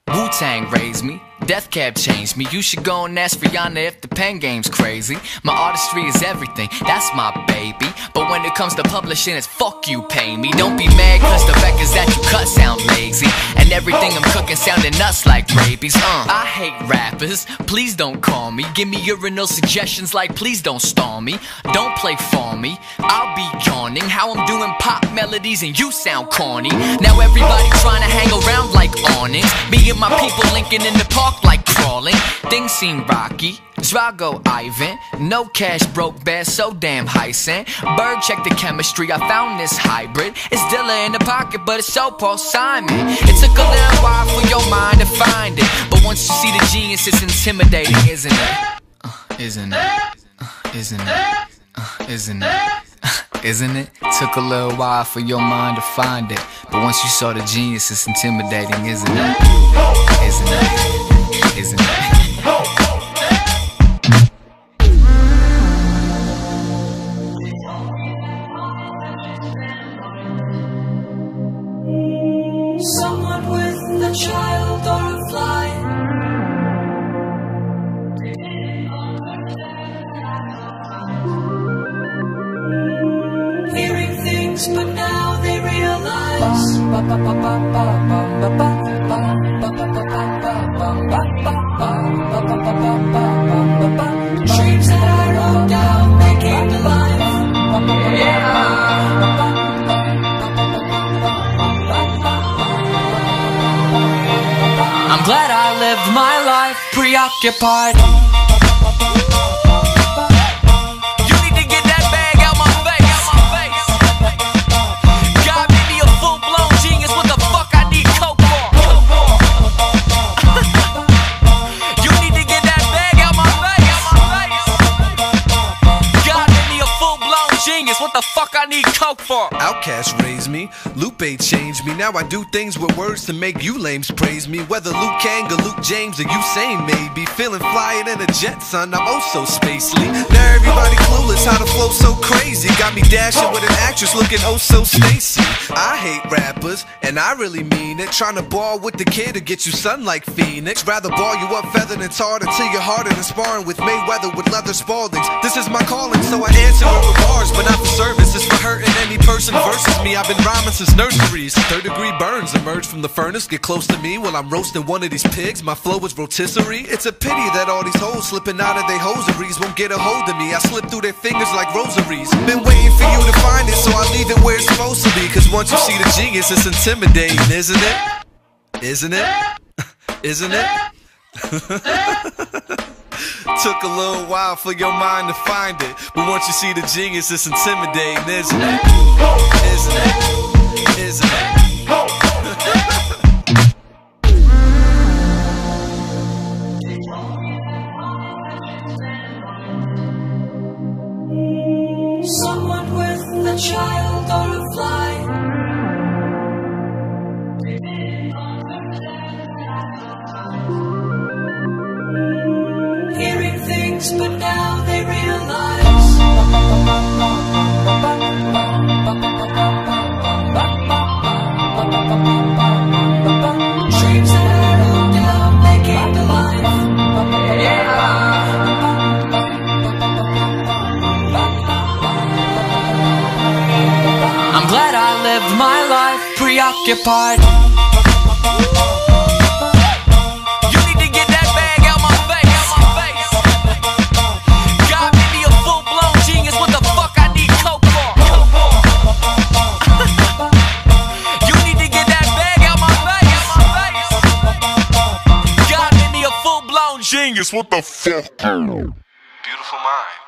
Wu-Tang raised me, Death Cab changed me. You should go and ask Rihanna if the pen game's crazy. My artistry is everything, that's my baby. But when it comes to publishing, it's fuck you, pay me. Don't be mad cause the records that you cut sound lazy, and everything I'm cooking sounding nuts like rabies. I hate rappers, please don't call me. Give me urinal suggestions like please don't stall me. Don't play for me, I'll be yawning. How I'm doing pop melodies and you sound corny. Now everybody trying to hang around like awnings. Me and my people linking in the park like crawling. Things seem rocky, Drago Ivan. No cash, broke bad, so damn high cent. Bird check the chemistry, I found this hybrid. It's Dilla in the pocket, but it's so Paul Simon. It took a little while for your mind to find it, but once you see the genius, it's intimidating, isn't it? Isn't it? Isn't it? Isn't it? Isn't it? Took a little while for your mind to find it, but once you saw the genius, it's intimidating, isn't it? Isn't it? Isn't it? Someone with a child or a fly, hearing things but now they realize dreams that I wrote down, they came to life. Yeah. I'm glad I lived my life preoccupied. You need to get that bag out my face. God made me a full-blown genius, what the fuck I need coke for? You need to get that bag out my face. God made me a full-blown genius, what the fuck I need coke for? Outcast raised me, Lupe changed me. Now I do things with words to make you lames praise me. Whether Luke Kang or Luke James or Usain maybe. Feeling flyer than a jet, son, I'm oh so spacely. Now everybody clueless how to flow so crazy. Got me dashing with an actress looking oh so Stacy. I hate rappers, and I really mean it. Trying to ball with the kid to get you sun like Phoenix. Rather ball you up feathered and tarred until you're harder than sparring with Mayweather with leather Spaldings. This is my calling, so I answer it with bars, but not for service. It's for hurting any person versus me. I've been rhyming since nurseries. Third-degree burns emerge from the furnace. Get close to me while I'm roasting one of these pigs. My flow is rotisserie. It's a pity that all these hoes slipping out of their hosaries won't get a hold of me. I slip through their fingers like rosaries. Been waiting for you to find it, so I leave it where it's supposed to be. Cause once you see the genius, it's intimidating, isn't it? Isn't it? Isn't it? Took a little while for your mind to find it, but once you see the genius, it's intimidating, isn't it? Isn't it? Isn't it? Someone with a child or a fly, hearing things but now they realize dreams that I wrote down, they came to life. Yeah. I'm glad I lived my life preoccupied. You need to get that bag out my face. God made me a full-blown genius, what the fuck I need coke for? You need to get that bag out my face. God made me a full-blown genius, what the fuck? Beautiful mind.